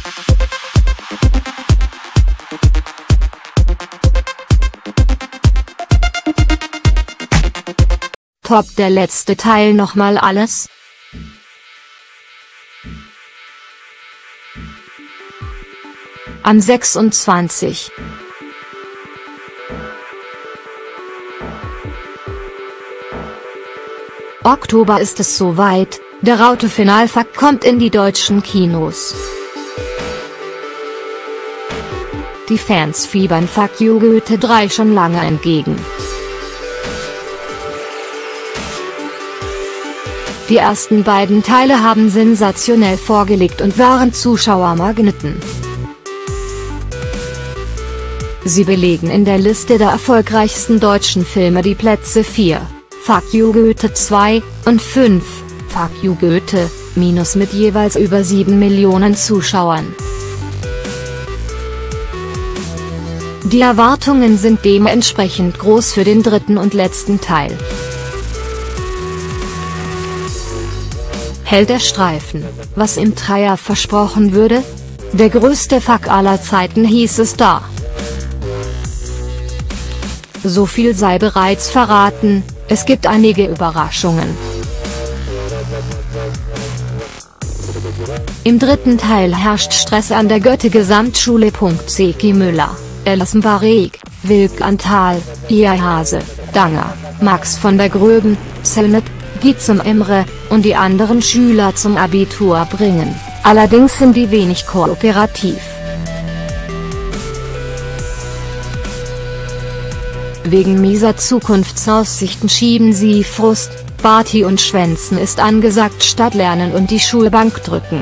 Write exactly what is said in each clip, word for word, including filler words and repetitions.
Toppt der letzte Teil nochmal alles? Am sechsundzwanzigsten Oktober ist es soweit, der Raute-Finalfuck kommt in die deutschen Kinos. Die Fans fiebern Fuck You Goethe drei schon lange entgegen. Die ersten beiden Teile haben sensationell vorgelegt und waren Zuschauermagneten. Sie belegen in der Liste der erfolgreichsten deutschen Filme die Plätze vier, Fuck You Goethe zwei, und fünf, Fuck You Goethe, minus mit jeweils über sieben Millionen Zuschauern. Die Erwartungen sind dementsprechend groß für den dritten und letzten Teil. Hält der Streifen, was im Dreier versprochen würde? Der größte Fuck aller Zeiten hieß es da. So viel sei bereits verraten, es gibt einige Überraschungen. Im dritten Teil herrscht Stress an der Goethe-Gesamtschule. Zeki Müller, Elassem Barik, Wilk Antal, Ia Hase, Danger, Max von der Gröben, Zeynep, Gizem Emre, und die anderen Schüler zum Abitur bringen, allerdings sind die wenig kooperativ. Wegen mieser Zukunftsaussichten schieben sie Frust, Party und Schwänzen ist angesagt statt Lernen und die Schulbank drücken.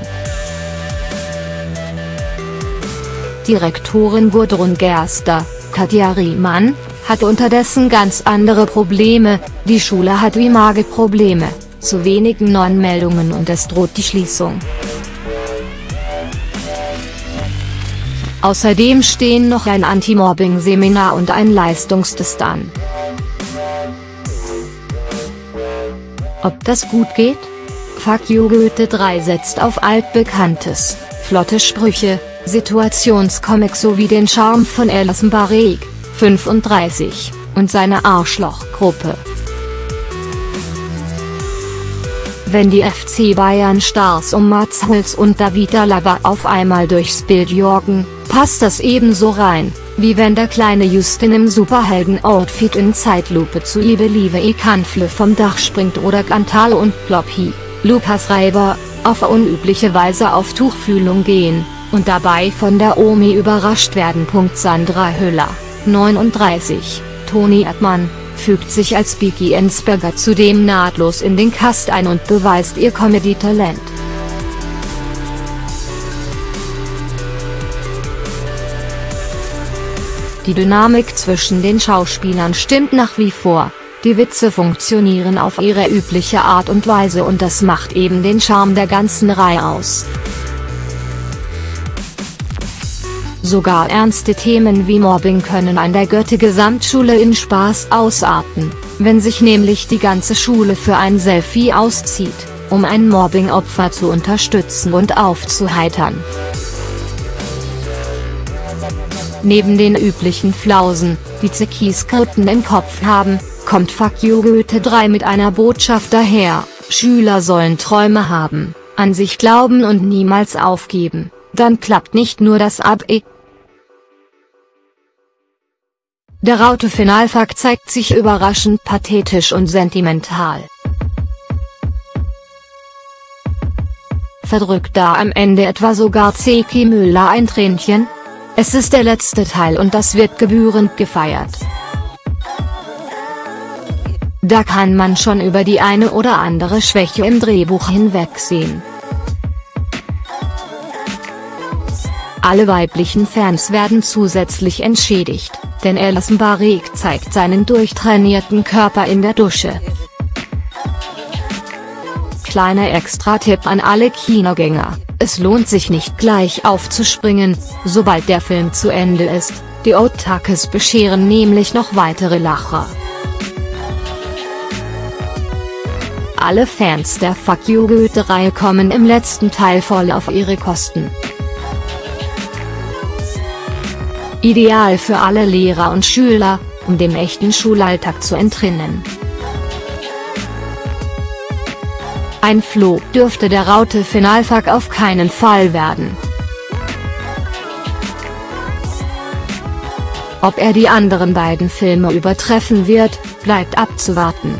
Direktorin Gudrun Gerster, Katja Riemann, hat unterdessen ganz andere Probleme, die Schule hat wie Mageprobleme, zu wenigen neuen Meldungen und es droht die Schließung. Außerdem stehen noch ein Anti-Mobbing-Seminar und ein Leistungstest an. Ob das gut geht? Fuck You Goethe drei setzt auf altbekanntes, flotte Sprüche, Situationscomic sowie den Charme von Elassem Barik, fünfunddreißig, und seine Arschlochgruppe. Wenn die F C Bayern-Stars um Mats Hummels und David Alaba auf einmal durchs Bild joggen, passt das ebenso rein, wie wenn der kleine Justin im Superhelden-Outfit in Zeitlupe zu Ibe Liebe Ekanfle vom Dach springt oder Antal und Ploppi, Lukas Reiber, auf unübliche Weise auf Tuchfühlung gehen, und dabei von der Omi überrascht werden. Sandra Hüller, neununddreißig, Toni Erdmann, fügt sich als Biggie Ensberger zudem nahtlos in den Cast ein und beweist ihr Comedy-Talent. Die Dynamik zwischen den Schauspielern stimmt nach wie vor, die Witze funktionieren auf ihre übliche Art und Weise und das macht eben den Charme der ganzen Reihe aus. Sogar ernste Themen wie Mobbing können an der Goethe-Gesamtschule in Spaß ausarten, wenn sich nämlich die ganze Schule für ein Selfie auszieht, um ein Mobbing-Opfer zu unterstützen und aufzuheitern. Neben den üblichen Flausen, die Zeki-Skripten im Kopf haben, kommt Fuck You Goethe drei mit einer Botschaft daher: Schüler sollen Träume haben, an sich glauben und niemals aufgeben, dann klappt nicht nur das Abi. Der Raute-Finalfuck zeigt sich überraschend pathetisch und sentimental. Verdrückt da am Ende etwa sogar Zeki Müller ein Tränchen? Es ist der letzte Teil und das wird gebührend gefeiert. Da kann man schon über die eine oder andere Schwäche im Drehbuch hinwegsehen. Alle weiblichen Fans werden zusätzlich entschädigt, denn Elassem Barik zeigt seinen durchtrainierten Körper in der Dusche. Kleiner Extra-Tipp an alle Kinogänger: Es lohnt sich nicht gleich aufzuspringen, sobald der Film zu Ende ist, die Otakes bescheren nämlich noch weitere Lacher. Alle Fans der Fuck You Goethe-Reihe kommen im letzten Teil voll auf ihre Kosten. Ideal für alle Lehrer und Schüler, um dem echten Schulalltag zu entrinnen. Ein Flop dürfte der Raute-Finalfuck auf keinen Fall werden. Ob er die anderen beiden Filme übertreffen wird, bleibt abzuwarten.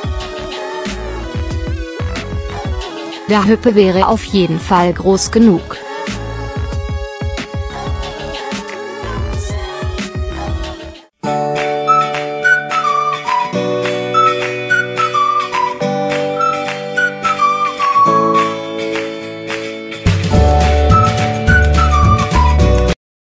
Der Hüppe wäre auf jeden Fall groß genug.